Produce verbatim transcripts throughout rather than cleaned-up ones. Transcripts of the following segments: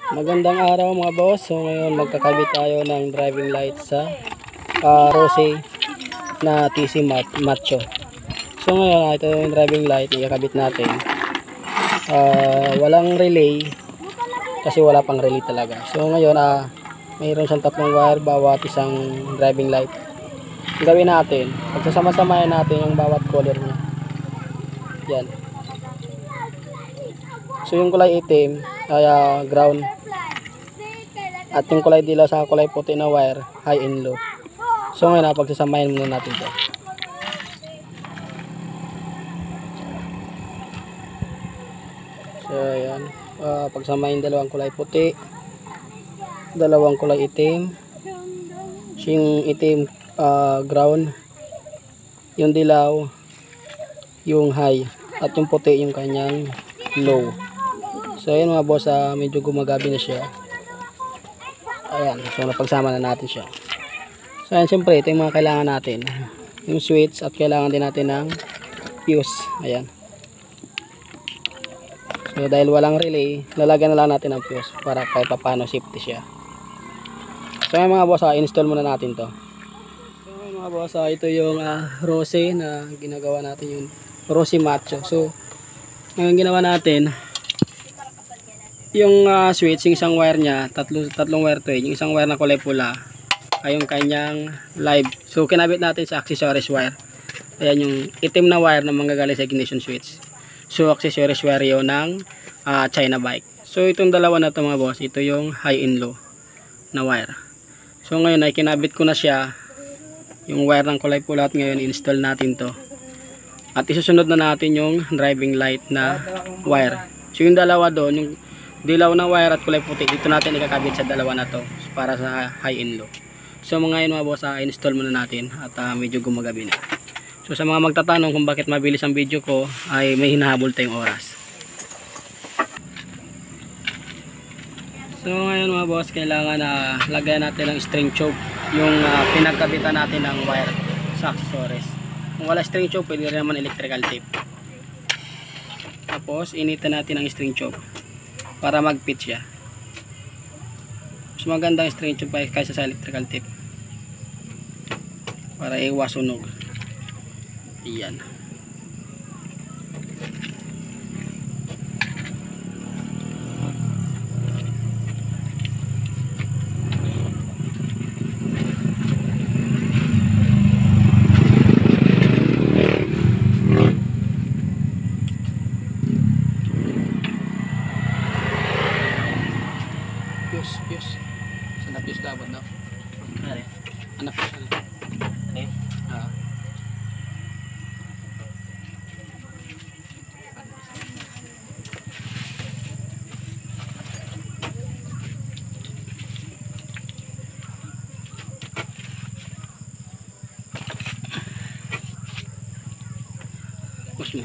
Magandang araw mga boss. So ngayon magkakabit tayo ng driving light sa uh, Rose na T C mat Macho. So ngayon ito yung driving light ikakabit natin. Uh, walang relay kasi wala pang relay talaga. So ngayon uh, mayroon siyang tatlong wire bawat isang driving light. Ang gawin natin, pagsasama-samayan natin yung bawat color niya. Yan. So yung kulay itim ay uh, ground. At yung kulay dilaw sa kulay puti na wire, high and low. So ngayon, pagsasamahin muna natin ito. So ayan, uh, pagsamahin dalawang kulay puti, dalawang kulay itim. Yung itim uh, ground, yung dilaw yung high, at yung puti yung kanyang low. So ayan mga boss, uh, medyo gumagabi na siya. Ayan, so napagsama na natin siya. So ayan, siyempre ito yung mga kailangan natin, yung switch, at kailangan din natin ng fuse. Ayan. So dahil walang relay, lalagyan na lang natin ng fuse para kahit paano safety siya. So ayan mga boss, uh, install muna natin to. So ayan mga boss, uh, ito yung uh, Rose na ginagawa natin, yung Rose Macho. So ngayon ginawa natin yung uh, switch, yung isang wire niya, tatlo, tatlong wire to eh. Yung isang wire na kulay pula ay yung kanyang live. So kinabit natin sa accessories wire. Ayan yung itim na wire na manggagaling sa ignition switch. So accessories wire yun ng uh, China bike. So itong dalawa na to mga boss, ito yung high and low na wire. So ngayon ay kinabit ko na siya, yung wire ng kulay pula, at ngayon install natin to. At isusunod na natin yung driving light na wire. So yung dalawa doon, yung dilaw na wire at kulay puti, dito natin ikakabit sa dalawa na to para sa high and low. So mga yun mga boss, uh, install muna natin at uh, medyo gumagabi na. So sa mga magtatanong kung bakit mabilis ang video ko, ay may hinahabol tayong oras. So ngayon mga boss, kailangan na uh, lagyan natin ng string tube yung uh, pinagkabitan natin ng wire sa accessories. Kung wala string tube, pwede rin naman electrical tape. Tapos initan natin ang string tube para mag-fit siya. Mas magandang string tube kaysa sa electrical tape para iwas sunog. Iyan. Fuse, fuse. Saan na fuse dapat daw? Ano? Ano fuse? Ano? Ano? Ah. Fuse mo.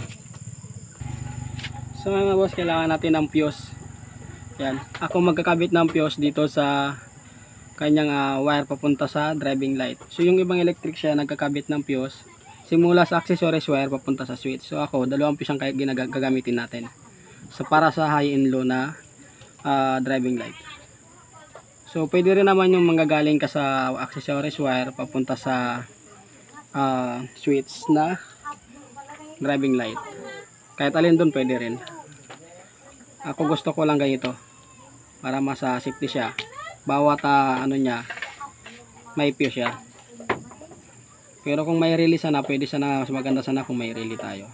So mga boss, kailangan natin ng fuse. Yan, ako magkakabit ng fuse dito sa kanyang uh, wire papunta sa driving light. So yung ibang electric siya nagkakabit ng fuse simula sa accessories wire papunta sa switch. So ako, dalawang fuse ang gagamitin natin. So para sa high and low na uh, driving light. So pwede rin naman yung manggagaling ka sa accessories wire papunta sa uh, switch na driving light. Kahit alin doon pwede rin. Ako gusto ko lang ganito para mas uh, safety siya. Bawat uh, ano niya may fuse siya. Pero kung may relay sana, pwede sana, mas maganda sana kung may relay tayo.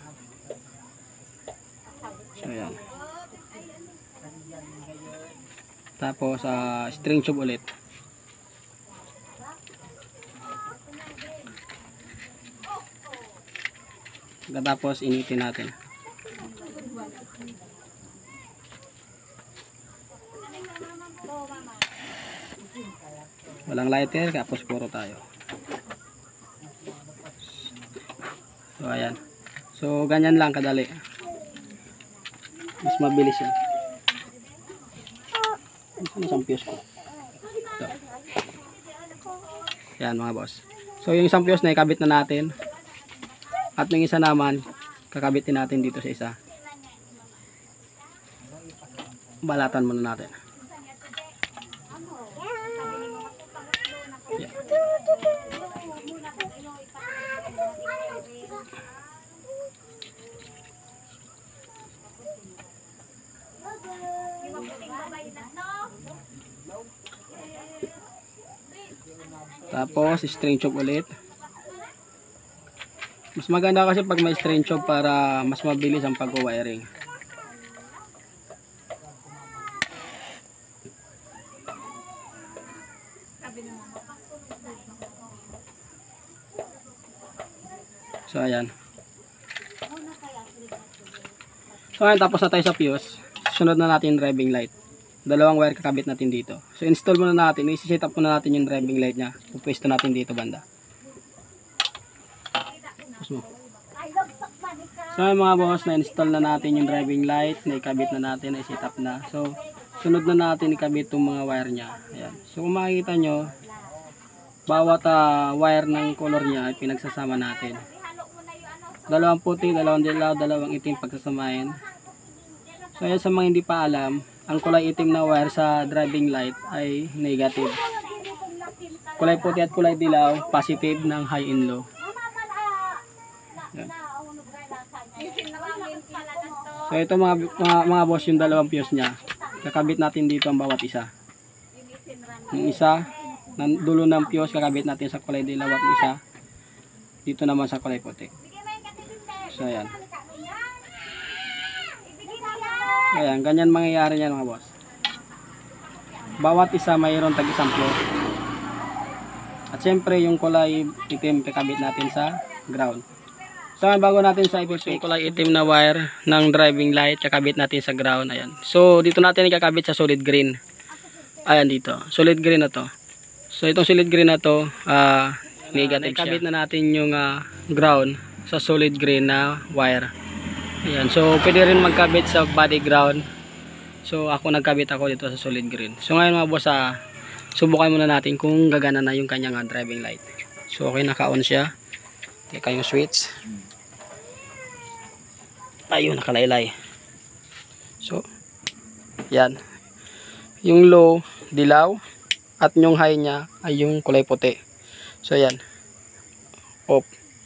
So yan. Tapos uh, string tube ulit. Tapos initin natin. Walang lighter, tapos puro tayo. So ayan. So ganyan lang kadali. Mas mabilis yan. Ano isang fuse ko? Ito. Yan mga boss. So yung isang fuse na ikabit na natin. At yung isa naman, kakabitin natin dito sa isa. Balatan muna natin. Tapos string choke ulit. Mas maganda kasi pag may string choke para mas mabilis ang pag-wiring. So ayan. So ayan, tapos na tayo sa fuse. Sunod na natin yung driving light. Dalawang wire kakabit natin dito. So install muna natin, i-set up muna natin yung driving light niya. Pupwesto natin dito banda. Tapos mo. So ayan mga boss, na-install na natin yung driving light, na-ikabit na natin, na-set up na. So sunod na natin ikabit yung mga wire niya. Ayan. So kung makikita nyo, bawat uh, wire ng color niya ay pinagsasama natin. Dalawang puti, dalawang dilaw, dalawang itim pagsasamahin. So ayan, sa mga hindi pa alam, ang kulay itim na wire sa driving light ay negative. Kulay puti at kulay dilaw, positive ng high and low. Ayan. So ito mga, mga, mga boss, yung dalawang fuse niya. Kakabit natin dito ang bawat isa. Yung isa, ng dulo ng fuse, kakabit natin sa kulay dilaw at isa dito naman sa kulay puti. So ayan. Ayan, ganyan mangyayari yan mga boss. Bawat isa mayroon tag isang fuse. At syempre yung kulay itim kakabit natin sa ground. So bago natin sa i-fix yung kulay itim na wire ng driving light, kakabit natin sa ground. Ayan. So dito natin ikakabit sa solid green. Ayan dito. Solid green na to. So itong solid green na to, uh, negative siya. Ikabit na natin yung uh, ground sa solid green na wire. Ayan. So pwede rin magkabit sa body ground. So ako nagkabit ako dito sa solid green. So ngayon mga boss, uh, subukan muna natin kung gagana na yung kanyang uh, driving light. So okay, naka-on siya. Teka yung switch. Ayun, nakalaylay. So yan. Yung low, dilaw. At yung high niya ay yung kulay puti. So yan. Off.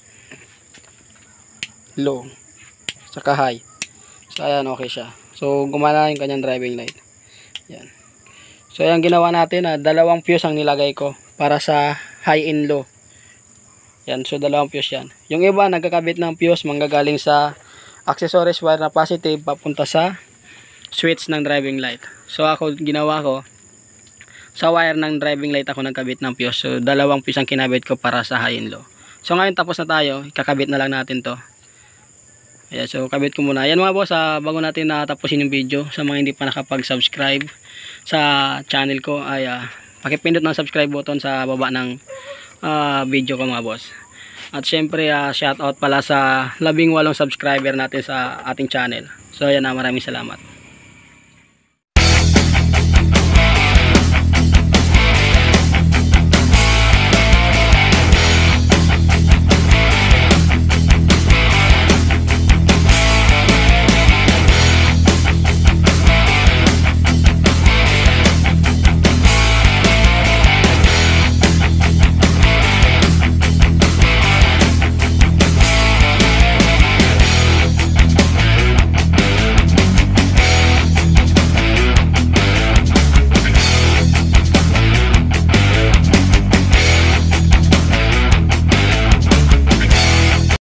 Low. Saka high. So ayan, okay siya. So gumana yung kanyang driving light. Yan. So ayan, ginawa natin, ah, dalawang fuse ang nilagay ko para sa high and low. Yan. So dalawang fuse yan. Yung iba nagkakabit ng fuse manggagaling sa accessories wire na positive papunta sa switch ng driving light. So ako, ginawa ko, sa wire ng driving light ako nagkabit ng fuse. So dalawang fuse ang kinabit ko para sa high and low. So ngayon tapos na tayo, kakabit na lang natin to. Ayan, so kabit ko muna. Ayan mga boss, uh, bago natin natapusin yung video, sa mga hindi pa nakapag-subscribe sa channel ko, ay uh, pakipindot ng subscribe button sa baba ng uh, video ko mga boss. At syempre, uh, shout out pala sa labing walong subscriber natin sa ating channel. So ayan na, uh, maraming salamat.